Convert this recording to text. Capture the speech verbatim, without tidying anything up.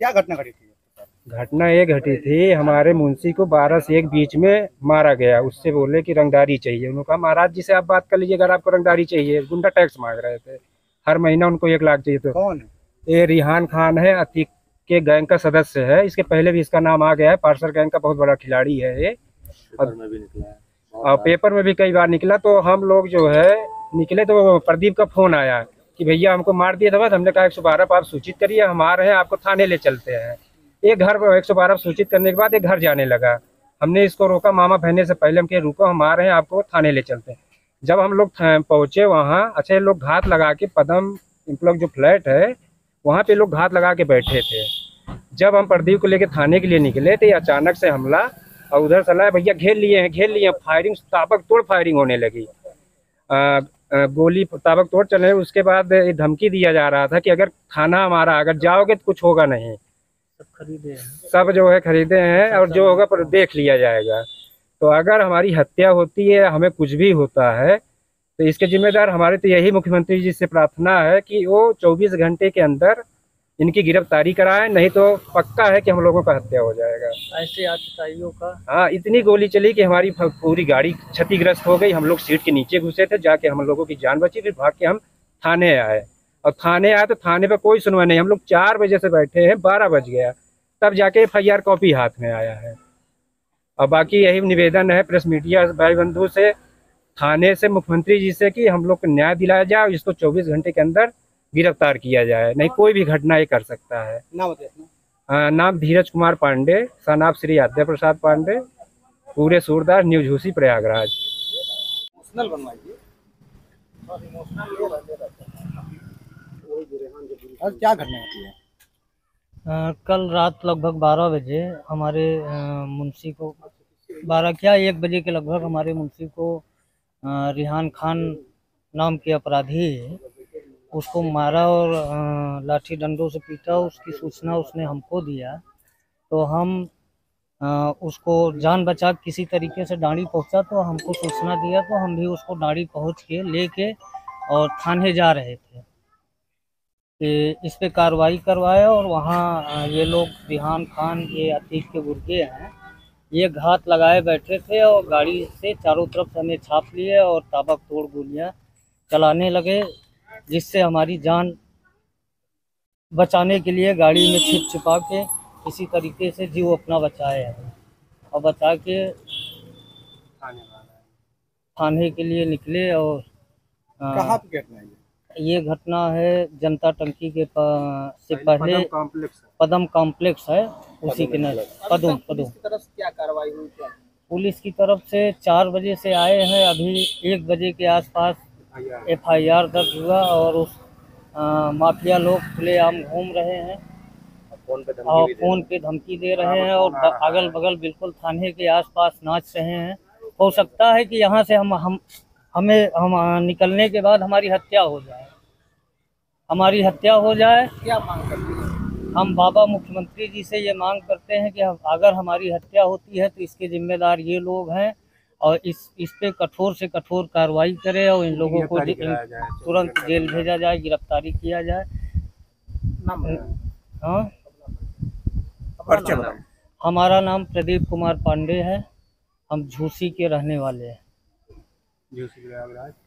क्या घटना घटी थी? घटना ये घटी थी, हमारे मुंशी को बारह से एक बीच में मारा गया। उससे बोले कि रंगदारी चाहिए। उन्होंने कहा महाराज जी से आप बात कर लीजिए अगर आपको रंगदारी चाहिए। गुंडा टैक्स मांग रहे थे, हर महीना उनको एक लाख चाहिए। तो कौन है? ये रिहान खान है, अतीक के गैंग का सदस्य है। इसके पहले भी इसका नाम आ गया है, पार्सल गैंग का बहुत बड़ा खिलाड़ी है ये। पेपर में भी निकला है, और पेपर में भी कई बार निकला। तो हम लोग जो है निकले तो प्रदीप का फोन आया कि भैया हमको मार दिया था। हमने कहा एक सौ बारह पर आप सूचित करिए, हम आ रहे हैं, आपको थाने ले चलते हैं। एक घर पर एक सौ बारह सूचित करने के बाद एक घर जाने लगा। हमने इसको रोका, मामा बहने से पहले हम कहे रुको, हम आ रहे हैं, आपको थाने ले चलते हैं। जब हम लोग पहुंचे वहाँ, अच्छा लोग घात लगा के पदम इम्प्लॉग जो फ्लैट है वहाँ पे लोग घात लगा के बैठे थे। जब हम प्रदीप को लेकर थाने के लिए निकले तो ये अचानक से हमला, और उधर चला भैया घेर लिए हैं घेर लिए हैं। फायरिंग ताबड़तोड़ फायरिंग होने लगी। आ, आ, गोली ताबड़तोड़ चले। उसके बाद ये धमकी दिया जा रहा था कि अगर थाना हमारा अगर जाओगे तो कुछ होगा नहीं। सब खरीदे हैं, सब जो है खरीदे हैं, और जो होगा पर देख लिया जाएगा। तो अगर हमारी हत्या होती है, हमें कुछ भी होता है, तो इसके जिम्मेदार हमारे। तो यही मुख्यमंत्री जी से प्रार्थना है कि वो चौबीस घंटे के अंदर इनकी गिरफ्तारी कराए, नहीं तो पक्का है कि हम लोगों का हत्या हो जाएगा। ऐसे आतताइयों का हाँ, इतनी गोली चली कि हमारी पूरी गाड़ी क्षतिग्रस्त हो गई। हम लोग सीट के नीचे घुसे थे, जाके हम लोगों की जान बची। फिर भाग के हम थाने आए, और थाने आए तो थाने पे कोई सुनवाई नहीं। हम लोग चार बजे से बैठे हैं, बारह बज गया तब जाके एफ आई आर कॉपी हाथ में आया है। और बाकी यही निवेदन है प्रेस मीडिया भाई बंधु से, थाने से, मुख्यमंत्री जी से कि हम लोग को न्याय दिलाया जाए और इसको चौबीस घंटे के अंदर गिरफ्तार किया जाए। नहीं कोई भी घटना ये कर सकता है। नाम आ, नाम धीरज कुमार पांडे, सनाब श्री आद्य प्रसाद पांडे, पूरे सूरदास, न्यू झूसी, प्रयागराज। इमोशनल बनवाइए। आज क्या घटना होती है? आ, कल रात लगभग बारह बजे हमारे आ, मुंशी को, बारह क्या एक बजे के लगभग हमारे मुंशी को आ, रिहान खान नाम के अपराधी उसको मारा और आ, लाठी डंडों से पीटा। उसकी सूचना उसने हमको दिया, तो हम आ, उसको जान बचा किसी तरीके से डांडी पहुंचा। तो हमको सूचना दिया तो हम भी उसको डांडी पहुंच के लेके और थाने जा रहे थे कि इस पे कार्रवाई करवाए। और वहाँ ये लोग रिहान खान, ये अतीक के गुर्गे हैं, ये घात लगाए बैठे थे और गाड़ी से चारों तरफ से हमें छाप लिए और ताबड़तोड़ गोलियां चलाने लगे, जिससे हमारी जान बचाने के लिए गाड़ी में छिप छिपा के किसी तरीके से जीव अपना बचाए हैं और बचा के थाने के लिए निकले। और कहाँ पे घटना है? ये घटना है जनता टंकी के से पहले पदम कॉम्प्लेक्स है, उसी के नजर पदम पदम। की तरफ से क्या कार्रवाई हुई? क्या पुलिस की तरफ से चार बजे से आए हैं, अभी एक बजे के आसपास एफ आई आर दर्ज हुआ और उस आ, माफिया लोग खुलेआम घूम रहे हैं फोन पे और फोन पे धमकी दे रहे हैं और अगल बगल बिल्कुल थाने के आसपास नाच रहे हैं। हो सकता है कि यहाँ से हम हम हमें हम निकलने के बाद हमारी हत्या हो जाए, हमारी हत्या हो जाए। क्या मांग करते हैं? हम बाबा मुख्यमंत्री जी से ये मांग करते हैं कि अगर हमारी हत्या होती है तो इसके जिम्मेदार ये लोग हैं और इस इस पे कठोर से कठोर कार्रवाई करें और इन लोगों को तुरंत जेल भेजा जाए, गिरफ्तारी किया जाए। हाँ, हमारा नाम प्रदीप कुमार पांडे है, हम झूसी के रहने वाले हैं।